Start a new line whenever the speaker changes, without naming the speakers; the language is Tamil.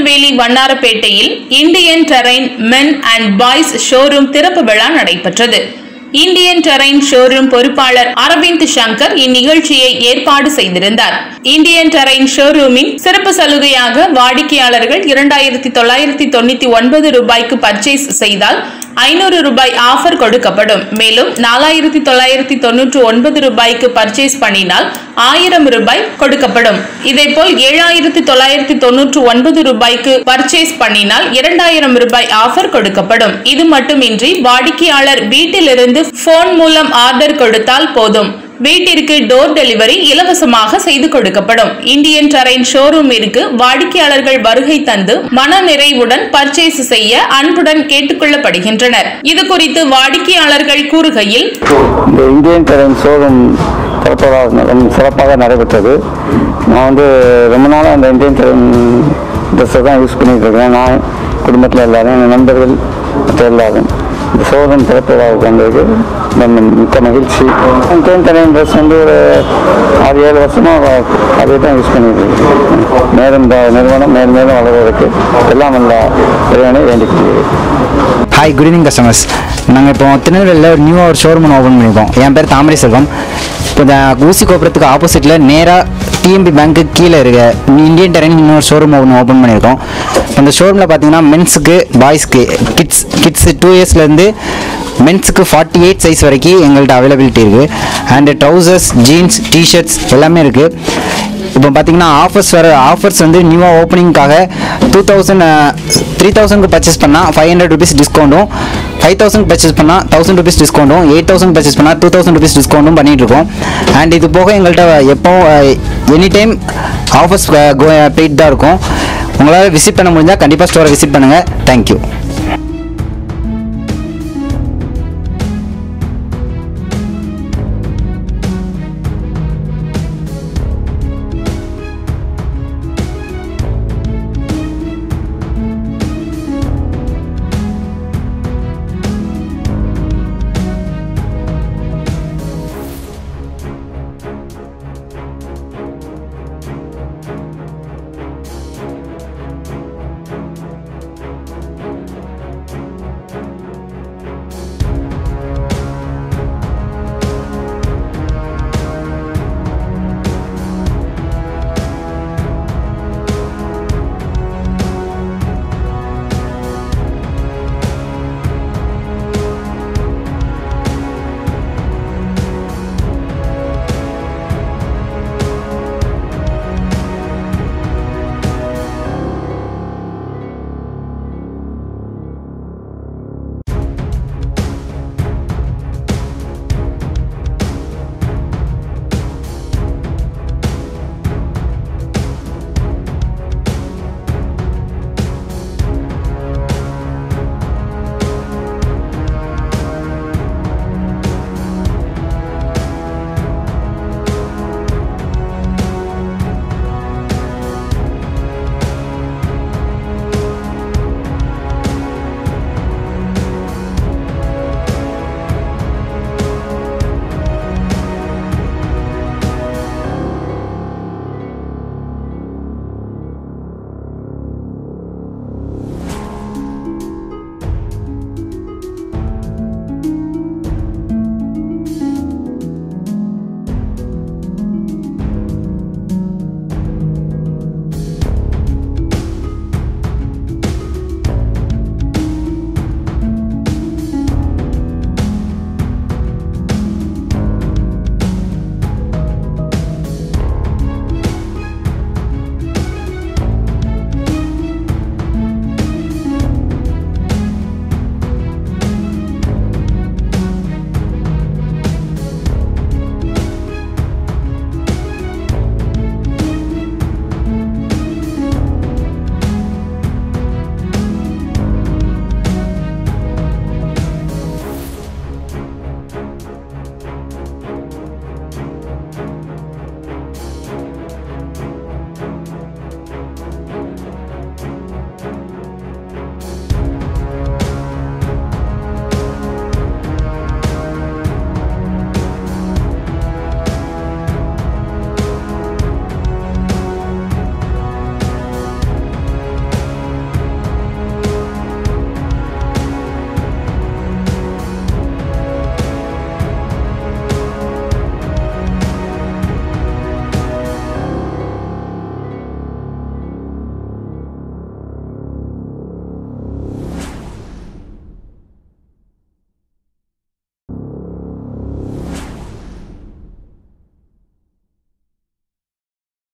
திருநெல்வேலி வண்ணாரப்பேட்டையில் Indian terrain men and boys showroom திறப்பு விழா நடைபெற்றது. இந்தியன் டெரைன் ஷோரூம் பொறுப்பாளர் அரவிந்த் சங்கர் இந்நிகழ்ச்சியை ஏற்பாடு செய்திருந்தார். இந்தியன் டெரைன் ஷோரூமின் சிறப்பு சலுகையாக வாடிக்கையாளர்கள் 2999 ரூபாய்க்கு பர்ச்சேஸ் செய்தால் 500 ரூபாய் ஆஃபர் கொடுக்கப்படும். மேலும் 4999 ரூபாய்க்கு பர்ச்சேஸ் பண்ணினால் 1000 ரூபாய் கொடுக்கப்படும். இதேபோல் 7999 ரூபாய்க்கு பர்ச்சேஸ் பண்ணினால் 2000 ரூபாய் ஆஃபர் கொடுக்கப்படும். இது மட்டுமின்றி வாடிக்கையாளர் வீட்டிலிருந்து போன் மூலம் ஆர்டர் கொடுத்தால் போதும், வீட்டிற்கு டோர் டெலிவரி இலவசமாக செய்து கொடுக்கப்படும். இந்தியன் டெரைன் ஷோரூமிற்கு வாடிக்கையாளர்கள் வருகை தந்து மன நிறைவுடன் பர்ச்சேஸ் செய்ய அன்புடன் கேட்டுக்கொள்ளப்படுகின்றனர். இது குறித்து வாடிக்கையாளர்கள் கூறுகையில்,
இந்தியன் டெரைன் ஷோரூம் சிறப்பாக நடைபெற்றது. நான் ரொம்ப நாளாக அந்த இந்தியன் டெரைன் ட்ரெஸ்ஸை தான் யூஸ் பண்ணிட்டு இருக்கேன். நான் குடும்பத்தில் எல்லாரும், என் நண்பர்கள் எல்லாரும் இந்த ஷோரூம் திறப்புக்கு வந்ததுக்கு மிக்க மகிழ்ச்சி. இந்தியன் டெரைன் ட்ரெஸ் ஒரு 6-7 வருஷமாக அதே தான் யூஸ் பண்ணிட்டு இருக்கேன். மேலும் இந்த நிறுவனம் மேலும் மேலும் வளர்வதற்கு எல்லாம் நல்ல இறைவனை வேண்டிக்கிறேன்.
Hi, good evening customers. நாங்கள் இப்போ திருநெல்வேலியில் ஒரு நியூவாக ஒரு ஷோரூம் ஓப்பன் பண்ணியிருக்கோம். என் பேர் தாமரை செல்வம். இப்போ இந்த ஊசி கோபுரத்துக்கு ஆப்போசிட்டில் நேராக டிஎம்பி பேங்க்கு கீழே இருக்க இந்தியன் டெரைன் இன்னொரு ஷோரூம் ஓப்பன் பண்ணியிருக்கோம். அந்த ஷோரூமில் பார்த்தீங்கன்னா மென்ஸுக்கு, பாய்ஸ்க்கு, கிட்ஸ் 2 இயர்ஸ்லேருந்து மென்ஸுக்கு 48 சைஸ் வரைக்கும் எங்கள்கிட்ட அவைலபிலிட்டி இருக்குது. அண்டு ட்ரௌசர்ஸ், ஜீன்ஸ், டிஷர்ட்ஸ் எல்லாமே இருக்குது. இப்போ பார்த்தீங்கன்னா ஆஃபர்ஸ் நியூவாக ஓப்பனிங்காக 3000க்கு பர்ச்சேஸ் பண்ணால் 500 ரூபீஸ் டிஸ்கவுண்ட்டும், 5000 பர்ச்சேஸ் பண்ணால் 1000 ரூபீஸ் டிஸ்கவுண்ட்டும், 8000 பர்ச்சேஸ் பண்ணால் 2000 ரூபீஸ் டிஸ்கவுண்ட்டும் பண்ணிகிட்ருக்கோம். அண்ட் இது போக எங்கள்கிட்ட எப்போ எனி டைம் ஆஃபர்ஸ் போயிட்டு தான் இருக்கும். உங்களால் விசிட் பண்ண முடிஞ்சால் கண்டிப்பாக ஸ்டோரை விசிட் பண்ணுங்கள். தேங்க்யூ.